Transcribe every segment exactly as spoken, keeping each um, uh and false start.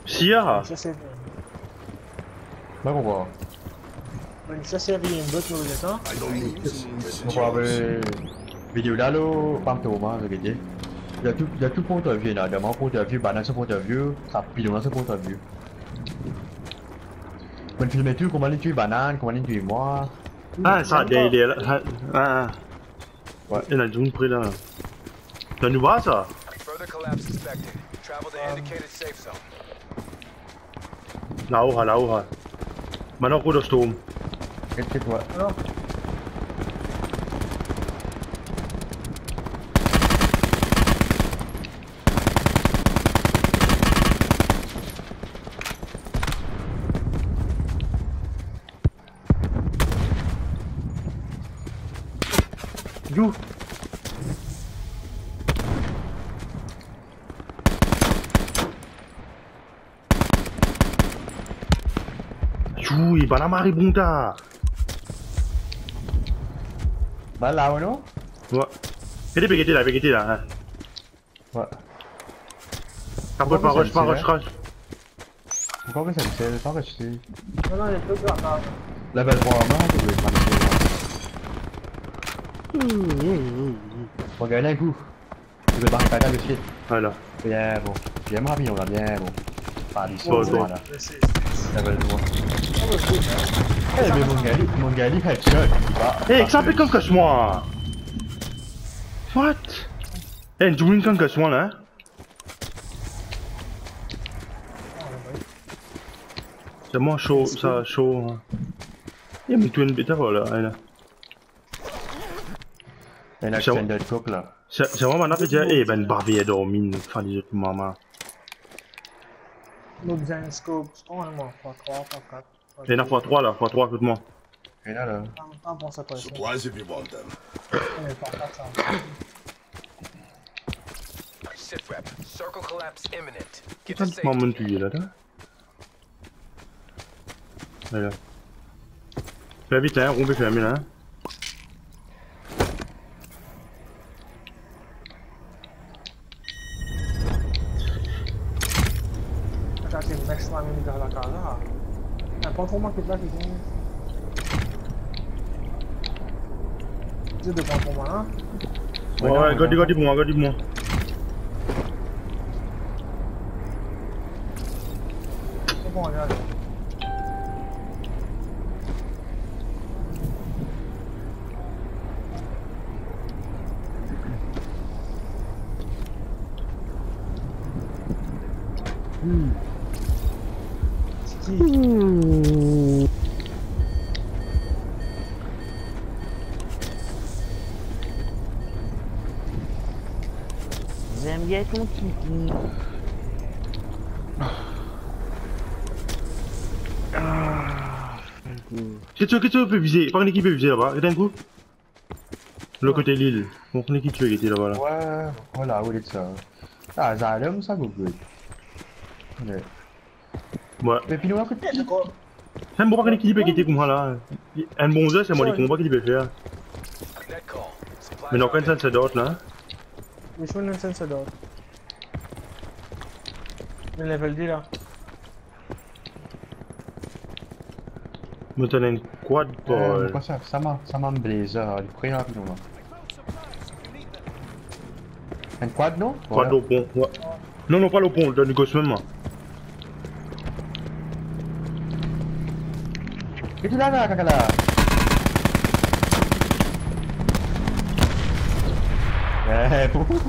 Sia. Ça c'est... Bago ko. Isa siya riimbot mo ulit, no? Probabil video lalo pam tu mah gitu. Il y a tout, il y a tout point de vue là. Il y a mon point de vue, banane ce point de vue, rapide dans ce point de vue. Quand filmer tout, comment tu banane, comment tu moi. Ah ça, il est là. Ah. Ouais, il a une pris là. T'as nous voir ça? Là-haut, là-haut. Maintenant, coup de storm. Qu'est-ce que toi? Alors? You. Chui, bana maribunta. Bah là ou non? Ouais. Qu'est-ce que tu là, qu'est-ce que tu là? Ouais. Après pas rush, pas rush, rush. Pourquoi que ça me sert? Pas que je sais. Non, non, il est tout là. Level trois mah, tu veux prendre ça. On gagne un coup. Tu veux barricader le shit. Voilà. Bien bon. Bien rapide, on a bien bon. Pas du Bon, tout, bon. voilà. Level trois. Eh mais mon gars, mon gars, il headshot. Eh, ça fait comme que moi. What? Eh, tu win comme que moi là? C'est moi chaud, ça chaud. Eh, mais tu es une bête là, là. Un extended cook là. C'est vraiment un appétit. Eh, ben, bavé à dormir, faire des autres maman. L'autre Zen Scope, c'est pas vraiment fois trois, fois quatre. Il y en a fois trois là, fois trois, écoute-moi. Et là là. Tant pour ça, pas ça. Supplies if you want them. On est pas quatre, ça. Sitrep, circle collapse imminent. Get Quand to tu m'as safety. monté là, là. Voilà. Fais vite, hein, on peut faire mieux là. At yung next namin ni Galakala. Eh, pang kumakit lagi kung... Itu de pang kumana. Ouais, ouais, gadi gadi pour moi, gadi pour moi. Itu pang ada. Hmm. J'aime bien ton kiki. Qu'est-ce que tu peux viser? Par une équipe peut viser là-bas, et d'un coup. Le côté l'île. Mon équipe tu était là-bas là. Ouais, voilà, où est ça? Ah, ça a l'air ça go good. Ouais. Ouais. Mais puis nous à côté. C'est un bon par une équipe qui était comme ça là. Un bon jeu, c'est moi qui combat qui peut faire. Net call. Supplies Mais non, are quand ça c'est d'autres là. Which one is sensor dot? Le level D là. Mais t'as un quad Euh, ball. quoi ça? Ça m'a, ça m'a blazer, il pris rapidement. Un quad non? Quad au pont, ouais. Non, non, pas le pont, donne gauche même. Itu dah lah kakak lah. Eh,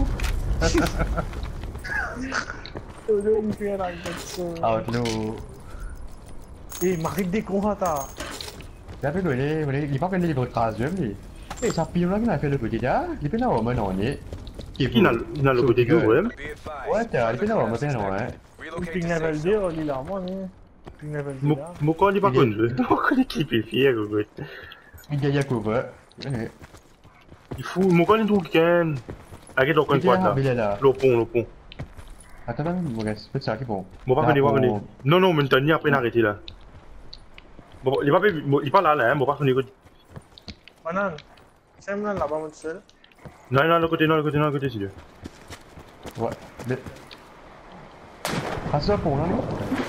Tuloy yung pinaragdag so. out lu. Eh, makinig ko hata. Tapi tu ni, ni lepas kan dia berkas je ni. Eh, sapi orang nak film tu dia. Dia pernah orang mana ni? Qui n'a il n'a le côté du ouais. Be advised. Ouais, dia pernah orang mana non eh. Relocate Ping to level safe D, zone. oli là, moi, ni. Ping level D Mon là. mon corps n'est pas connu. Mon corps l'équipe est fier, gros. Il y a cover. Ni. Il faut mon corps est tout week-end. Arrête le coin Dia quad là. bila lah. Le pont, le pont. Attends, attends, mon gars, c'est ça qui bon. Bon, pas venir, pas venir. Non, non, mais t'as ni après arrêter là. Bon, il va pas, il pas là, là, hein, bon, pas venir. Manan. Sam là, là-bas, mon seul. Non, non, le côté, non, le côté, non, le côté, c'est Dieu. Ouais. Mais... Ah ça pour là, non?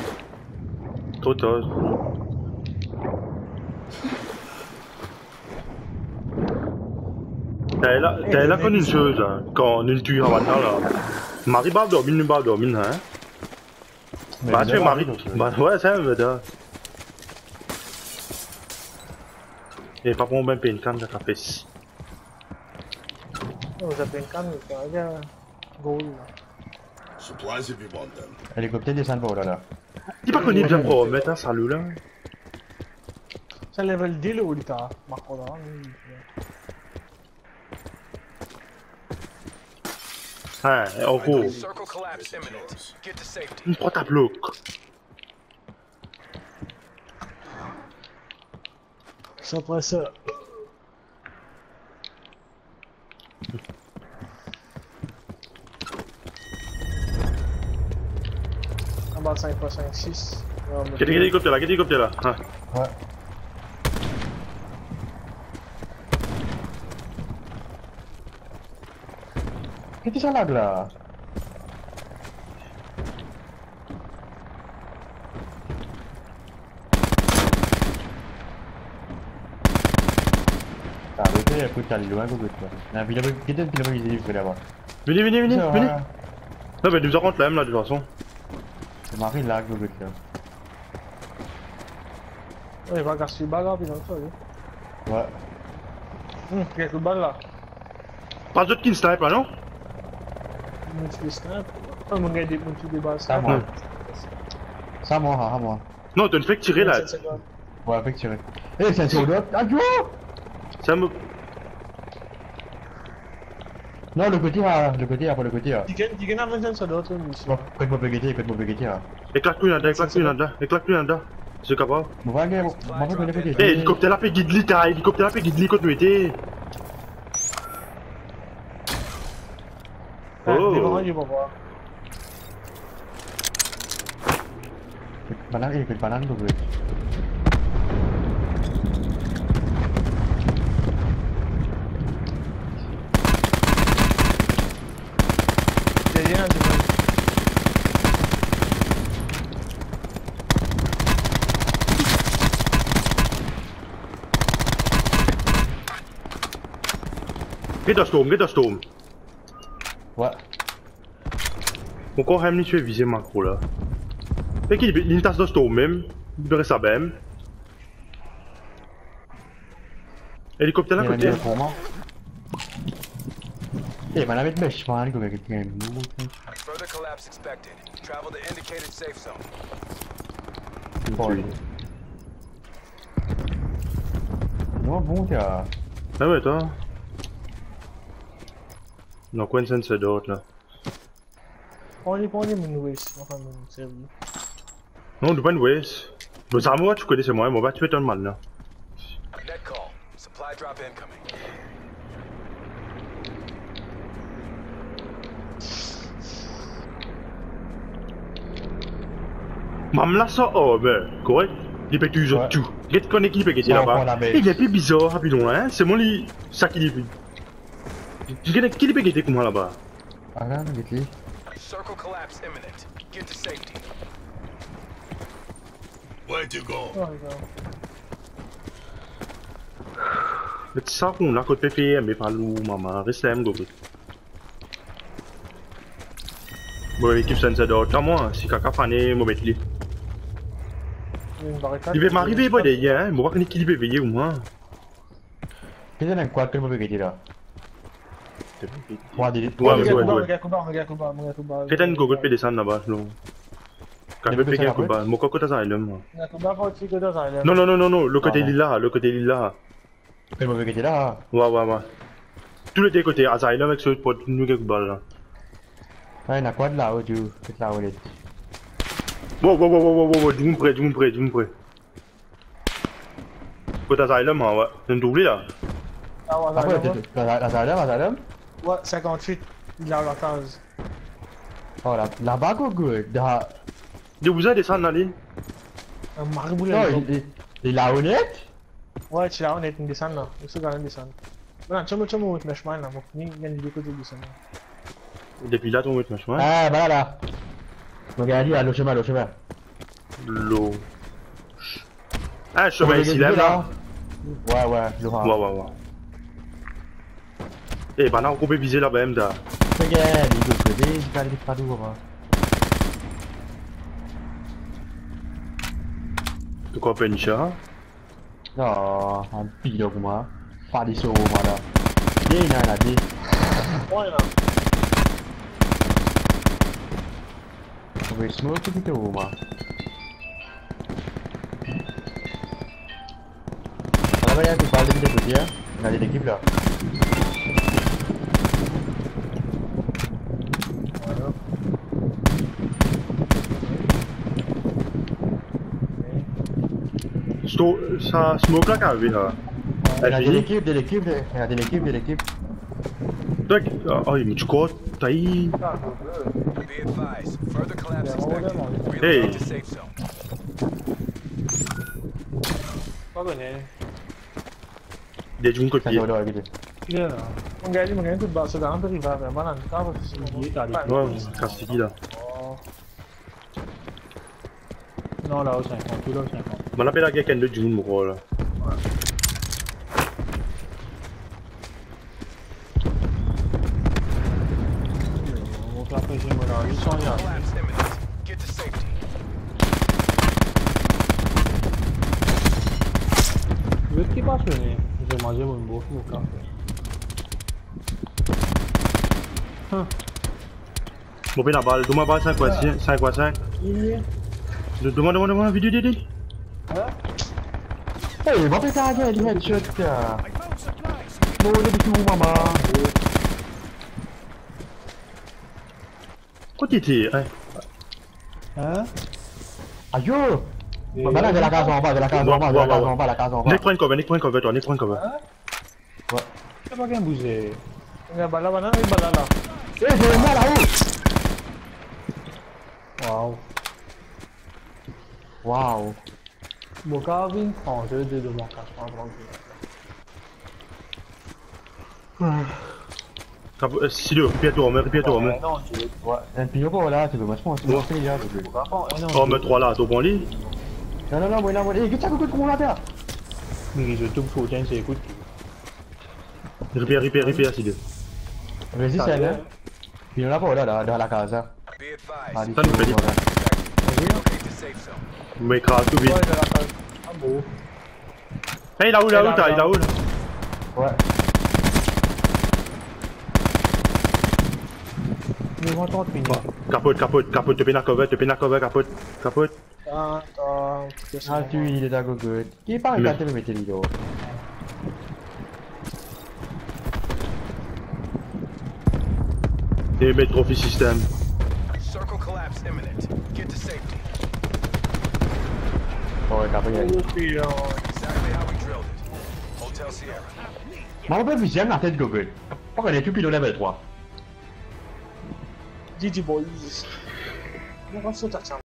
trop tard. T'as là, t'as là connu une chose, hein, quand on est tué à Wanda là. Marie va dormir, nous va dormir, hein. Bah, tu es Marie. Bah, ouais, c'est un vedette. Et pas pour même payer une canne de café. Vous avez une canne, il y a un goal là. Supplies if you want them. Hélicoptère descend par là là. Dis pas qu'on est bien pour mettre un salut là. C'est level dix là où il t'a marqué là. Hein, en gros, Circle collapse imminent. Get to safety. une porte à bloc. C'est après ça. En bas de cinq point cinq six. Quel hélicoptère là, quel hélicoptère là. Hein. Ouais. Qu'est-ce que ça lag là? Ah, mais tu écoute, t'as loin, écoute. Non, puis il a quitté le pilote, il est là-bas. Venez, venez, venez, venez. Non, mais nous rentre là même là de toute façon. C'est Marie lag, écoute là. Ouais, il va gasser le bal là, puis dans le sol. Ouais. Hum, il y a le bal là. Pas d'autres qui snipe là, non? Mon petit snap. Oh, mon gars, mon petit débat. Ça, moi. Ça, moi, ah, moi. Non, t'as une fait tirer là. Ouais, avec tirer. Eh, c'est un soldat. Adieu! Ça me. Non, le côté là, le côté là, pas le côté là. Tu gagnes un vingt sur d'autres, monsieur. Bon, écoute-moi bégayer, écoute-moi bégayer là. Éclate-lui là, éclate-lui là, éclate-lui là. C'est capable. Mon va gagner, mon va gagner bégayer. Eh, hélicoptère là, fait guide-li, t'as hélicoptère là, fait guide-li quand nous étions. Oh! Devant, il va voir. Banane, écoute, banane, donc. Il y a rien, tu vois. Get a storm, get a storm. Ouais. Pourquoi Hamlin tu es visé macro là? Fait qu'il y a une tasse de storm même, il devrait ça même. Hélicoptère là côté. Eh, man, avec mes chemins, il y a quelqu'un. Further collapse expected. Travel to indicated safe zone. Bon. Non, bon, t'as. Ah ouais, toi. Non, quoi, une c'est d'autre là. Prends-les, prends-les, mon West. Enfin, mon cerveau. Non, on doit pas une waste. Mais ça, moi, tu connais, c'est moi, moi, bah, tu fais ton mal là. Net call. Supply drop incoming. Mam là, ça, oh, ben, correct. Il peut toujours tout. Qu'est-ce qu'on est qui peut gagner là-bas? Il est plus bizarre, rapidement, hein. C'est mon lit, ça qui dit. Qui peut gagner comment là-bas? Ah là, get-les. Circle collapse imminent. Get to safety. Where to go? Oh, regarde. Mais ça, on a côté P P M, mais pas l'ou, maman. Reste là, m'go. Bon, l'équipe Sunset d'autre, à moi, si quelqu'un fané, moi, mettre-les. Il y a une barricade. Il va m'arriver, pas des gars, hein. Moi, voir qu'il va veiller ou moi. Qu'est-ce qu'il y a un quad que je me bégayer là? Ouais, des. Ouais, ouais, ouais, ouais. Regarde Kuba, regarde Kuba, regarde Kuba. Qu'est-ce que tu peux descendre là-bas, là? Quand je peux payer un Kuba, mon coco t'as un là, moi. Regarde Kuba, faut aussi que dans un Non, non, non, non, non, le côté lila, le côté lila. Je me bégayer là. Ouais, ouais, ouais. Tous les deux côtés, Asylum avec ceux pour nous quelque balle là. Ouais, il y a un quad là, où tu. C'est là où il est. Wow, wow, wow, wow, wow, wow, du monde près, du monde près, du monde près. Côté Asylum, hein, ouais. C'est une doublée là. Ah ouais, Ah ouais, Asylum. Asylum, Asylum. Ouais, cinquante-huit. Il a la case. Oh là, là-bas, quoi, good. Là. De vous avez descendu là, ligne? Un mariboulet. Non, il est. Il est là honnête? Ouais, tu l'as honnête, une descente là. Il se gagne une descente. Voilà, tu me tu me le chemin là. Moi, il y a une vidéo de descente. Depuis là, ton rythme, chemin. Ah, bah là. Regarde, là, le chemin, le chemin. L'eau. Ah, je suis ici là. Ouais, ouais, le Ouais, ouais, ouais. Eh, bah non, on peut viser là-bas, même, là. Regarde, il doit se lever, je vais aller pas d'où, hein. De quoi, Pencha? Non, un pile pour moi. Pas des sauts, moi, là. Il y a un dit. Ouais, là. On va smoke tout de haut, moi. Ah, bah, il y a tout parler de côté, hein. On a des équipes là. Sto, ça smoke là, quand même, là. Il y a de l'équipe, de l'équipe, il y a de l'équipe, de l'équipe. Donc, oh, mais tu crois, t'as eu. Be advised, further collapse expected. Hey. Relocate to safe zone. Pas bene. Des gens qui Ça doit avoir été. Iya. Magari magari tu basso da per arrivare, ma non stavo si Ouais, Castille là. Oh. Non, là, au cinquante, tout là, au cinquante. On appelle à quelqu'un de June, mon gros, là. On va faire un peu de huit cents yards. Collapse imminent. Get to safety. Vedi che passo ne? Se mangiamo in bocca, un caffè. Bon, ben la balle, donne-moi balle cinq fois cinq fois cinq. Demande, demande, demande, vidéo, vidéo. Hey, va péter la gueule, il headshot, là. Bon, le petit où, maman. Quoi t'étais, hein? Hein? Aïe, yo. Bah là, de la case en bas, de la case en bas, de la case en bas, la case en bas. Nick prend une cover, Nick prend une cover, toi, Nick prend une cover. Ouais. C'è pas qu'un bousé. Una balla banana e balla là. Eh, j'ai une balle là-haut. Wow. Waouh. Mon Calvin, oh, je vais de mon casse, pas tranquille. Si le, répète-toi, mais répète-toi, mais. Non, tu veux. Ouais, un pire pas là, tu veux moi je pense, c'est c'est là, je veux. Oh, mais trois là, t'as bon lit? Non, non, non, moi là, moi, eh, qu'est-ce que ça coûte comment là terre? Mais je te faut tiens, c'est écoute. Répète, répète, répète, si le. Vas-y, c'est là. Il y en a pas là, là, dans la case. Be advised. Ça nous fait dire. Relocate to safe zone. Mais crase tout vite. Ouais, de la case. Ah bon. Hey, là où, là où, t'as, là où? Ouais. Mais on t'entend finir. Capote, capote, capote, te pénard cover, te pénard cover, capote, capote. Attends, Ah, tu, il est d'accord, good. Qui est pas un gâteau, mais mettez l'idée. Et mettre trophy system. Circle collapse imminent. Get to safety. Ouais, capable, il y a. Exactly how we drilled it. Hotel Sierra. Mais on peut viser la tête, Google. Pas qu'on est tout pile au level trois. G G boys.